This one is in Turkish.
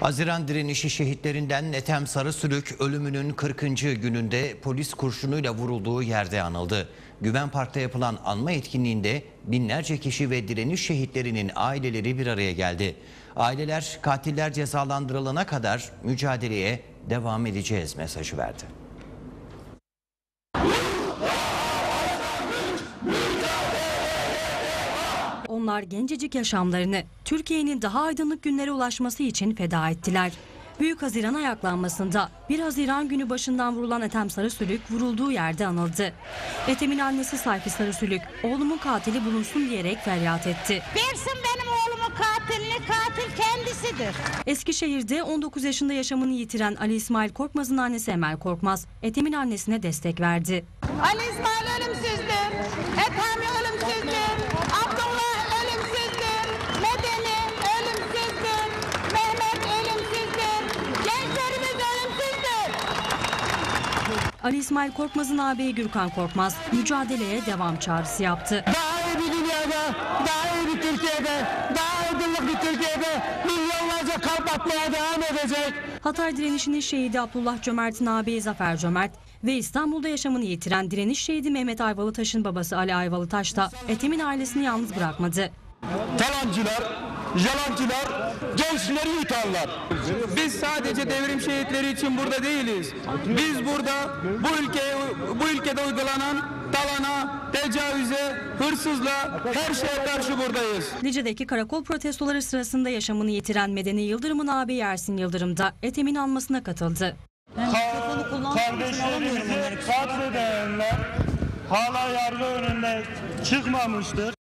Haziran direnişi şehitlerinden Ethem Sarısülük ölümünün 40. gününde polis kurşunuyla vurulduğu yerde anıldı. Güven Park'ta yapılan anma etkinliğinde binlerce kişi ve direniş şehitlerinin aileleri bir araya geldi. Aileler katiller cezalandırılana kadar mücadeleye devam edeceğiz mesajı verdi. Onlar gencecik yaşamlarını Türkiye'nin daha aydınlık günlere ulaşması için feda ettiler. Büyük Haziran ayaklanmasında 1 Haziran günü başından vurulan Ethem Sarısülük vurulduğu yerde anıldı. Ethem'in annesi Sayfi Sarısülük, oğlumun katili bulunsun diyerek feryat etti. Versin benim oğlumun katilini, katil kendisidir. Eskişehir'de 19 yaşında yaşamını yitiren Ali İsmail Korkmaz'ın annesi Emel Korkmaz, Ethem'in annesine destek verdi. Ali İsmail ölümsüzdür, Ethem ölümsüzdür, Abdullah ölümsüzdür, Medeni ölümsüzdür, Mehmet ölümsüzdür, gençlerimiz ölümsüzdür. Ali İsmail Korkmaz'ın ağabeyi Gürkan Korkmaz mücadeleye devam çağrısı yaptı. Daha iyi bir dünyada, daha iyi bir Türkiye'de, daha aydınlık bir Türkiye'de milyonlarca kalp atmaya devam edecek. Hatay direnişinin şehidi Abdullah Cömert'in ağabeyi Zafer Cömert ve İstanbul'da yaşamını yitiren direniş şehidi Mehmet Ayvalıtaş'ın babası Ali Ayvalıtaş da Ethem'in ailesini yalnız bırakmadı. Talancılar, yalancılar, gençleri yutarlar. Biz sadece devrim şehitleri için burada değiliz. Biz burada bu ülkede uygulanan talana, tecavüze, hırsızlığa, her şeye karşı buradayız. Lice'deki karakol protestoları sırasında yaşamını yitiren Medeni Yıldırım'ın ağabeyi Ersin Yıldırım da Ethem'in anmasına katıldı. Kardeşlerimizi katledenler hala yargı önünde çıkmamıştır.